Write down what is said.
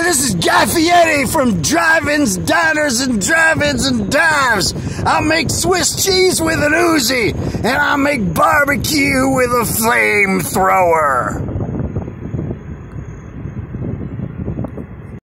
this is Guy Fieri from Drive-Ins, Diners, and Drive-Ins and Dives. I make Swiss cheese with an Uzi, and I make barbecue with a flamethrower.